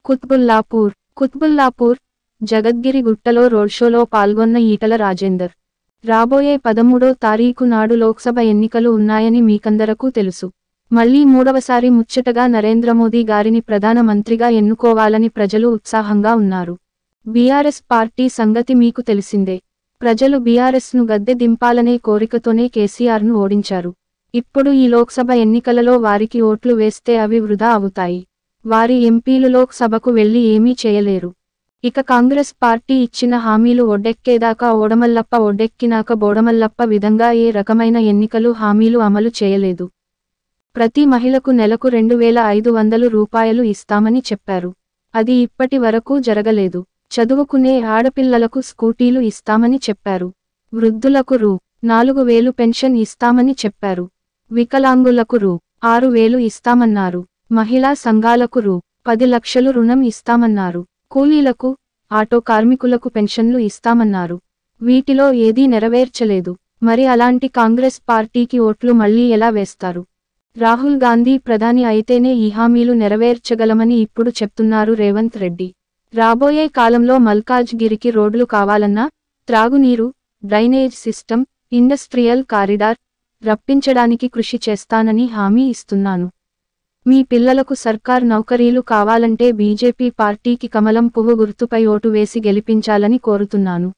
Quthbullapur Jagadgiri గుట్టలో road షోలో పాల్గొన్న ఈటల రాజేందర్. రాబోయే 13వ తారీఖు నాడు లోక్సభ ఎన్నికలు ఉన్నాయని మీకందరకు తెలుసు. మళ్లీ మూడవసారి ముచ్చటగా నరేంద్ర మోదీ గారిని ప్రధాన మంత్రిగా ఎన్నుకోవాలని ప్రజలు ఉత్సాహంగా ఉన్నారు. బీఆర్ఎస్ పార్టీ సంగతి మీకు తెలిసిందే. ప్రజలు బీఆర్ఎస్ను గద్దె దింపాలనే కోరికతోనే కేసీఆర్ను ఓడించారు. ఇప్పుడు ఈ లోక్సభ ఎన్నికలలో వారికి ఓట్లు వేస్తే అవి వృధా అవుతాయి. వారి ఎంపీలు లోక్సభకు వెళ్లి ఏమీ చేయలేరు. ఇక కాంగ్రెస్ పార్టీ ఇచ్చిన హామీలు ఒడ్డెక్కేదాకా ఓడమల్లప్ప, ఒడ్డెక్కినాక బోడమల్లప్ప విధంగా ఏ రకమైన ఎన్నికలు హామీలు అమలు చేయలేదు. ప్రతి మహిళకు నెలకు 2500 రూపాయలు ఇస్తామని చెప్పారు. అది ఇప్పటి వరకు జరగలేదు. చదువుకునే ఆడపిల్లలకు స్కూటీలు ఇస్తామని చెప్పారు. వృద్ధులకు రూ. 4000 పెన్షన్ ఇస్తామని చెప్పారు. వికలాంగులకు రూ. 6000 ఇస్తామన్నారు. మహిళా సంఘాలకు రూ. 10 లక్షలు రుణం ఇస్తామన్నారు. కూలీలకు, ఆటో కార్మికులకు పెన్షన్లు ఇస్తామన్నారు. వీటిలో ఏదీ నెరవేర్చలేదు. మరి అలాంటి కాంగ్రెస్ పార్టీకి ఓట్లు మళ్లీ ఎలా వేస్తారు? రాహుల్ గాంధీ ప్రధాని అయితేనే ఈ హామీలు నెరవేర్చగలమని ఇప్పుడు చెప్తున్నారు రేవంత్ రెడ్డి. రాబోయే కాలంలో మల్కాజ్గిరికి రోడ్లు కావాలన్నా, త్రాగునీరు, డ్రైనేజ్ సిస్టమ్, ఇండస్ట్రియల్ కారిడార్ రప్పించడానికి కృషి చేస్తానని హామీ ఇస్తున్నాను. మీ పిల్లలకు సర్కార్ నౌకరీలు కావాలంటే బీజేపీ పార్టీకి కమలం పువ్వు గుర్తుపై ఓటు వేసి గెలిపించాలని కోరుతున్నాను.